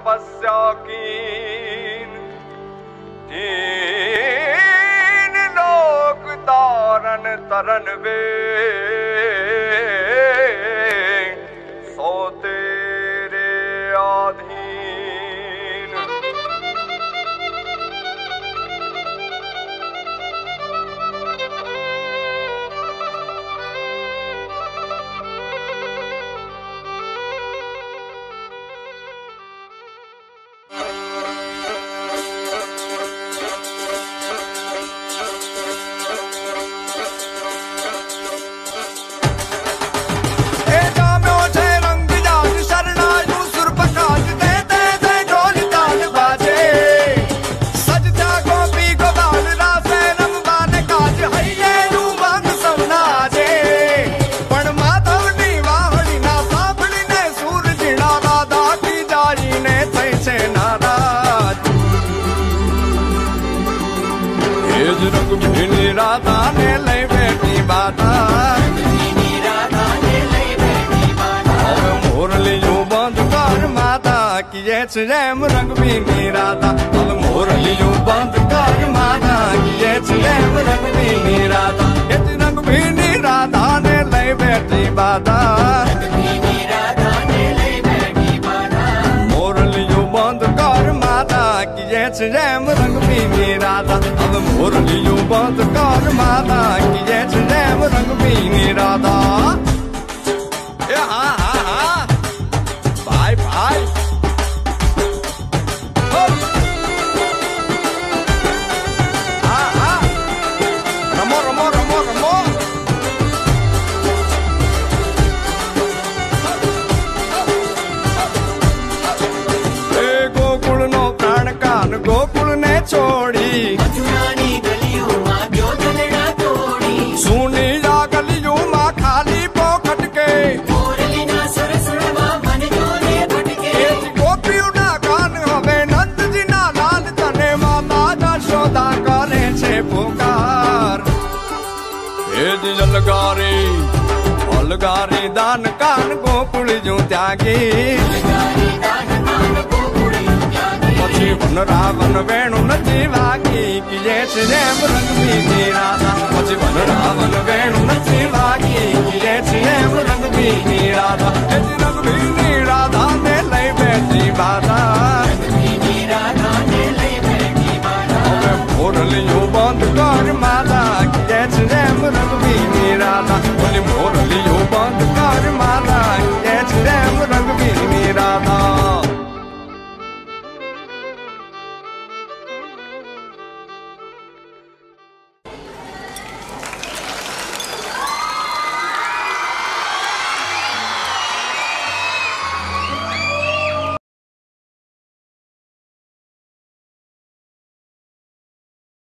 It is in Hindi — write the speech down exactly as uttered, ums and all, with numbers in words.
तपस्या कीन, तीन लोक तारन तरन वे, सो तेरे आधीन। रंग भीनी राधा ने लई बेटी बाटा, मोरलियों बंद कर माता किए छेम रंग भीनी राधा, मोरलियों बंद कर माता किए छेम रंग भीनी राधा। रंग भीनी राधा ने लई बेटी बाटा, मोरलियों बंद कर माता किए छेम रंग भीनी राधा, मोरलियों बंद कर माता किए छेम रंग भीनी राधा। ए हाँ हाँ हाँ भाई भाई हाँ हाँ रमो रमो रमो रमो। ए गोकुल नो प्राण कान गोकुल ने छोड़ी, अलगारी अलगारी दान कान गोकुल जो त्यागी, पछी वन रावण वेणु नची वागी किए छेम रंग भीनी राधा, पछी वन रावण वेणु नची वागी किए छेम रंग भीनी राधा। रंग भीनी राधा